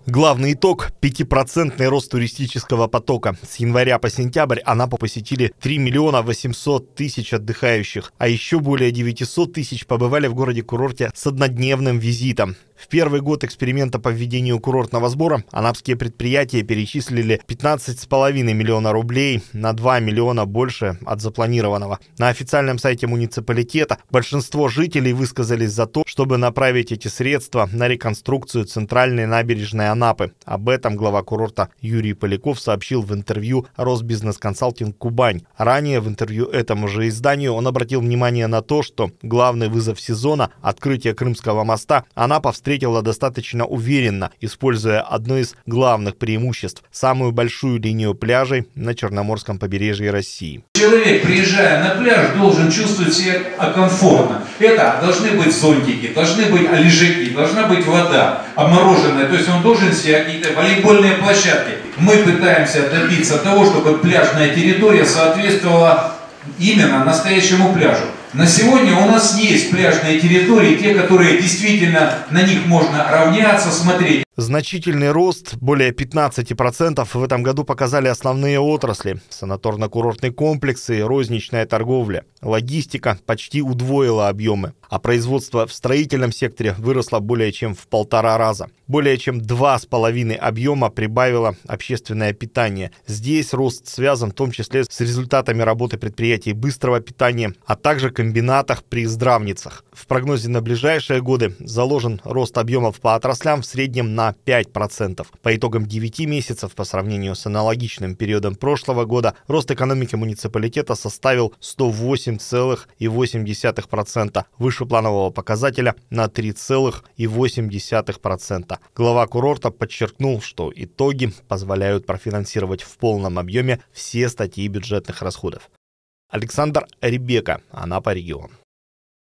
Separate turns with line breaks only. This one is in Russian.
Главный итог – 5% рост туристического потока. С января по сентябрь Анапу посетили 3 миллиона 800 тысяч отдыхающих, а еще более 900 тысяч побывали в городе-курорте с однодневным визитом. В первый год эксперимента по введению курортного сбора анапские предприятия перечислили 15,5 миллиона рублей, на 2 миллиона больше от запланированного. На официальном сайте муниципалитета большинство жителей высказались за то, чтобы направить эти средства на реконструкцию центральной набережной Анапы. Об этом глава курорта Юрий Поляков сообщил в интервью Росбизнес-консалтинг Кубань. Ранее в интервью этому же изданию он обратил внимание на то, что главный вызов сезона – открытие Крымского моста – Анапа встретила достаточно уверенно, используя одно из главных преимуществ – самую большую линию пляжей на Черноморском побережье России.
Человек, приезжая на пляж, должен чувствовать себя комфортно. Это должны быть зонтики, должны быть лежаки, должна быть вода обмороженная, то есть он должен себе какие-то волейбольные площадки. Мы пытаемся добиться того, чтобы пляжная территория соответствовала именно настоящему пляжу. На сегодня у нас есть пляжные территории, те, которые действительно на них можно равняться, смотреть.
Значительный рост, более 15% в этом году показали основные отрасли: санаторно-курортные комплексы и розничная торговля. Логистика почти удвоила объемы, а производство в строительном секторе выросло более чем в 1,5 раза. Более чем 2,5 объема прибавило общественное питание. Здесь рост связан в том числе с результатами работы предприятий быстрого питания, а также комбинатах при здравницах. В прогнозе на ближайшие годы заложен рост объемов по отраслям в среднем на 5%. По итогам 9 месяцев по сравнению с аналогичным периодом прошлого года рост экономики муниципалитета составил 108,8%, выше планового показателя на 3,8%. Глава курорта подчеркнул, что итоги позволяют профинансировать в полном объеме все статьи бюджетных расходов. Александр Ребека, Анапа регион.